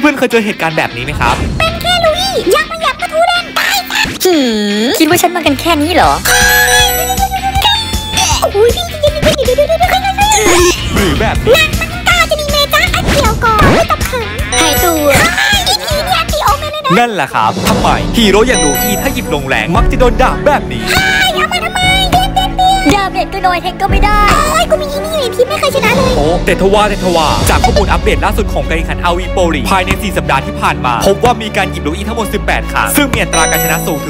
พื่อนๆเคยเจอเหตุการณ์แบบนี้ไหมครับเป็นแค่ลุยอยากมาหยับกระทูเล่นตายคิดว่าฉันมากันแค่นี้เหรอโอ้ยพี่หรือแบบนางมันตาจะมีเมจ้าไอเกี่ยวก่อนไม่ต้องขังหายตัวอีกทีเนี่ยตีโอเมเลยนะนั่นแหละครับทำไมฮีโร่อย่างลูอี้ถ้าหยิบลงแรงมักจะโดนด่าแบบนี้เอามาทำไมดาเมจก็น้อยแทงก็ไม่ได้กูมีอีนี่ไงพี่ไม่เคยชนะเลยโอ้แต่ทว่าจากข้อมูลอัปเดตล่าสุดของการแข่งขันอาวีโปลีภายใน4สัปดาห์ที่ผ่านมาพบว่ามีการหยิบลูอี้ทั้งหมด18ครั้งซึ่งมีอัตราการชนะสูงถึง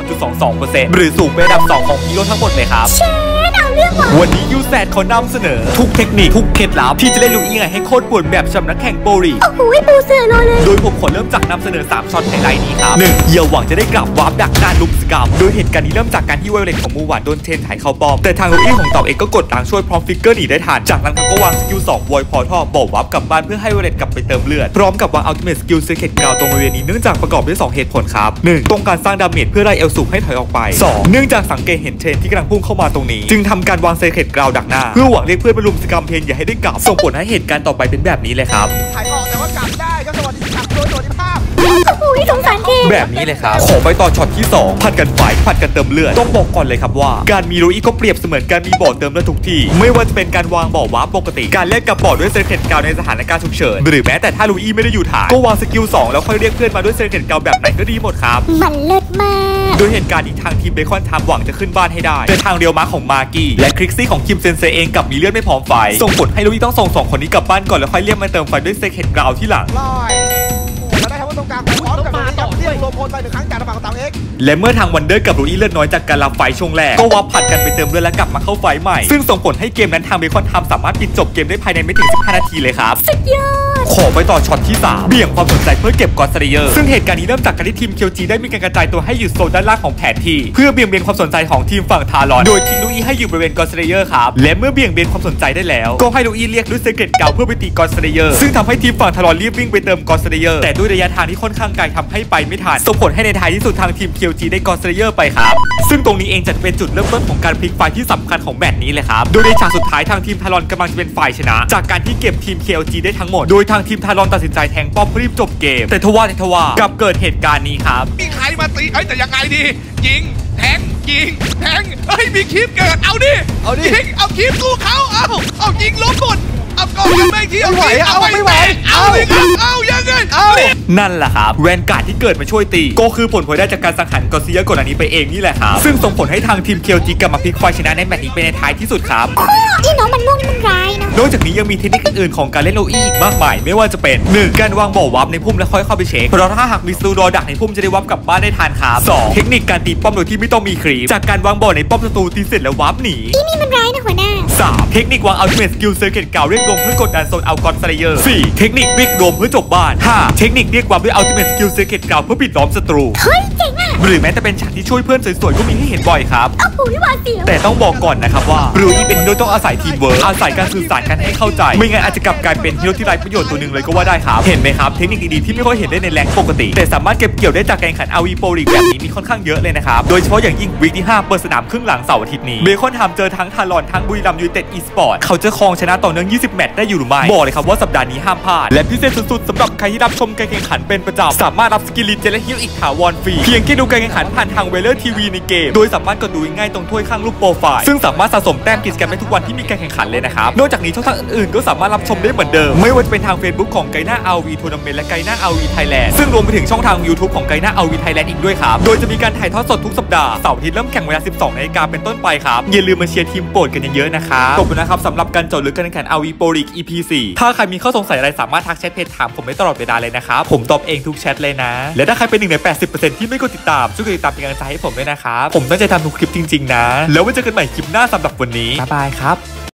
72.22% หรือสูงเป็นอันดับ2ของฮีโร่ทั้งหมดเลยครับวันนี้ยูแซดเขานำเสนอทุกเทคนิคทุกเคล็ดลับที่จะเล่นลูอี้ไงให้โคตรป่วนแบบชำนักแข่งโปลีโอ้โหปูเสือเลยโดยผมขอเริ่มจากนำเสนอ3ช็อตไฮไลท์นี้ครับ 1. อย่าหวังจะได้กลับวาร์ปดักหน้าลุมสกรรมโดยเหตุการณ์นี้เริ่มจากการที่ไวโอเลตของมูหวานโดนเทนถ่ายเข้าป้อมแต่ทางลูอี้ของตอบเองก็กดล้างช่วยพร้อมฟิกเกอร์หนีได้ทันจากนั้นเขาก็วางสกิล2 Void Portal บอกวาร์ปกลับบ้านเพื่อให้ไวโอเลตกลับไปเติมเลือดพร้อมกับวางอัลติเมทสกิล Secret Ground ตรงบริเวณนี้เนื่องจากประกอบด้วย2เหตุผลครับ 1. ต้องการสร้างดาเมจเพื่อไล่เอลสูให้ถอยออกไป 2. เนื่องจากสังเกตเห็นเทนที่กำลังพุ่งเข้ามาตรงนี้จึงทำการวาง Secret Ground ดักหน้าเพื่อหวังเรียกเพื่อนไปรุมสกรรมเทนอย่าให้ได้กลับส่งผลให้เหตุการณ์ต่อไปเป็นแบบนี้เลยครับถ่ายออกแต่ว่ากลับได้ก็สวัสดีครับโดยสวัสดิภาพสงสารเทนแบบนี้เลยครับขอไปต่อช็อตที่2ผัดกันไฟผัดกันเติมเลือดต้องบอกก่อนเลยครับว่าการมีลูอี้ก็เปรียบเสมือนการมีบ่อเติมเลือดทุกที่ไม่ว่าจะเป็นการวางบ่อวาร์ปปกติการเล่นกับบ่อด้วยเซอร์เคิลเกาในสถานการณ์ฉุกเฉินหรือแม้แต่ถ้าลูอี้ไม่ได้อยู่ฐานก็วางสกิล2แล้วค่อยเรียกเพื่อนมาด้วยเซอร์เคิลเกาแบบไหนก็ดีหมดครับมันเลิศมากโดยเหตุการณ์นี้ทางทีมเบคอนทำหวังจะขึ้นบ้านให้ได้แต่ทางเรียวมาของมากี้และคริกซี่ของคิมเซนเซเองกับมีเลือดไม่พร้อมไฟส่งผลให้ลูอี้ต้องส่ง2คนนี้กลับบ้านก่อนแล้วค่อยเรียกมาเติมไฟด้วยเซอร์เคิลเกาที่หลังแล้วได้ทำว่าตรงกลางพร้อมกับเรียกโลโพนไป1 ครั้งจากระหว่างเต่าเอ็กและเมื่อทางวันเดอร์กับลูอี้เลือดน้อยจากการรับไฟช่วงแรกก็วับผัดกันไปเติมเลือดและกลับมาเข้าไฟใหม่ซึ่งส่งผลให้เกมนั้นทางเบคอนทำสามารถปิดจบเกมได้ภายในไม่ถึง15 นาทีเลยครับสุดยอดขอไปต่อช็อตที่3เบี่ยงความสนใจเพื่อเก็บกอสเซเยอร์ซึ่งเหตุการณ์นี้เริ่มจากการที่ทีมเคียวจีได้มีการกระจายตัวให้อยู่โซนด้านล่างของแผนที่เพื่อเบี่ยงเบนความสนใจของทีมฝั่งทารอนโดยทิ้งลูอี้ให้อยู่บริเวณกอสเซเยอร์ครับและเมื่อเบี่ยงเบนความสนใจได้แล้วก็ให้ลูอี้เรียกด้วยเซเกตเกาเพื่อไปตีกอสเซเยอร์ซึ่งทำให้ทีมฝั่งทารอนรีบวิ่งไปเติมกอสเซเยอร์แต่ด้วยระยะทางที่ค่อนข้างไกลทำให้ไปไม่ทันส่งผลให้ในท้ายที่สุดทางทีมเคียวจีได้กอสเซเยอร์ไปครับซึ่งตรงนี้เองจะเป็นจุดเริ่มต้นของการพลิกไฟที่สำคัญของแมตช์นี้เลยครับโดยในฉากสุดท้ายทางทีมทารอนกำลังจะเป็นฝ่ายชนะจากการที่เก็บทีม KLG ได้ทั้งหมดโดยทางทีมทารอนตัดสินใจแทงป้อมรีบจบเกมแต่ทว่ากับเกิดเหตุการณ์นี้ครับมีใครมาตีแต่ยังไงดียิงแทงยิงแทงมีคลิปเกิดเอาดิยิงเอาคลิปสู้เขาเอายิงล้มหมดเอาก่อนไม่ที่เอาไม่ไหวเอายังไงนั่นแหละครับแวนการ์ดที่เกิดมาช่วยตีก็คือผลพลอยได้จากการสังหารกอซิยะก่อนอันนี้ไปเองนี่แหละครับซึ่งส่งผลให้ทางทีมเคียวจีกลับมาพลิกไฟชนะในแมตช์นี้ไปในท้ายที่สุดครับอีน้องมันม่วงมันร้ายนะนอกจากนี้ยังมีเทคนิคอื่นๆของการเล่นโลอี้อีกมากมายไม่ว่าจะเป็น 1. การวางบ่อวับในพุ่มแล้วค่อยเข้าไปเช็คเพราะถ้าหากมีศัตรูรอดักในพุ่มจะได้วับกลับบ้านได้ทันครับ 2. เทคนิคการตีป้อมโดยที่ไม่ต้องมีครีปจากการวางบ่อในป้อมศัตรูตีเสร็จแล้ววับหนีอีนี่มันร้ายนะหัวหน้า 3. เทคนิควางอัลติเมทสกิลเซอร์เคิลเกาเรียกรวมเพื่อกดดันโซนเอากอสเซเยอร์ 4. เทคนิคเรียกรวมเพื่อจบบ้าน 5. เทคนิคเรียกวับด้วยอัลติเมทสกิลเซอร์เคิลเกาเพื่อปิดล้อมศัตรูเฮ้ยเจ๋งอ่ะหรือแม้แต่เป็นฉากที่ช่วยเพื่อนสวยๆก็มีให้เห็นบ่อยครับโอ้โหหวาดเสียวแต่ต้องบอกก่อนนะครับว่าบลูอี้เป็นฮีโร่ต้องอาศัยทีมเวิร์คอาศัยการสื่อสารกันให้เข้าใจไม่งั้นอาจจะกลับกลายเป็นฮีโร่ที่ไร้ประโยชน์ตัวหนึ่งเลยก็ว่าได้ครับเห็นไหมครับเทคนิคดีๆที่ไม่ค่อยเห็นได้ในแรงปกติแต่สามารถเก็บเกี่ยวได้จากการแข่งขันอาวีโปลีกแบบนี้มีค่อนข้างเยอะเลยนะครับโดยเฉพาะอย่างยิ่งวีคที่5เปิดสนามครึ่งหลังเสาร์อาทิตย์นี้เบคอนทำเจอทั้งทารอนทั้งบุรีรัมย์ยูไนเต็ดอีสปอร์ตเขาจะครองชนะต่อเนื่อง20แมตช์ได้อยู่หรือไม่บอกเลยครับว่าสัปดาห์นี้ห้ามพลาดและพิเศษสุดๆสำหรับใครที่รับชมการแข่งขันเป็นประจำสามารถรับสกิลลีเจและฮิลอีกถาวรฟรีเพียงแค่ดูการแข่งขันผ่านทางเวเลอร์ทีวีในเกมโดยสามารถกดดูง่ายตรงถ้วยข้างรูปโปรไฟล์ซึ่งสามารถสะสมแต้มกิจกรรมได้ทุกวันที่มีการแข่งขันเลยนะครับนอกจากนี้ช่องทางอื่นๆก็สามารถรับชมได้เหมือนเดิมไม่ว่าจะเป็นทาง Facebook ของไกน่า RV Tournament และไกน่า RV Thailand ซึ่งรวมไปถึงช่องทาง YouTube ของไกน่า RV Thailand อีกด้วยครับโดยจะมีการถ่ายทอดสดทุกสัปดาห์เสาร์อาทิตย์เริ่มแข่งเวลา 12 นาฬิกาเป็นต้นไปครับอย่าลืมมาเชียร์ทีมโปรดกันเยอะๆนะครับขอบคุณนะครับสำหรับการเจาะลึกการแข่งขัน RV Pro League EP 4ถ้าใครมีข้อสงสัยอะไรสามารถทักแชทเพจถามผมได้ตลอดเวลาเลยนะครับผมตอบเองทุกแชทเลยนะและถ้าใครเป็น1 ใน 80% ที่ไม่กดติดตามช่วยกดติดตามเป็นกำลังใจให้ผมด้วยนะครับผมตั้งใจทำทุกคลิปจริงๆนะแล้วไว้เจอกันใหม่คลิปหน้าสำหรับวันนี้บ๊ายบายครับ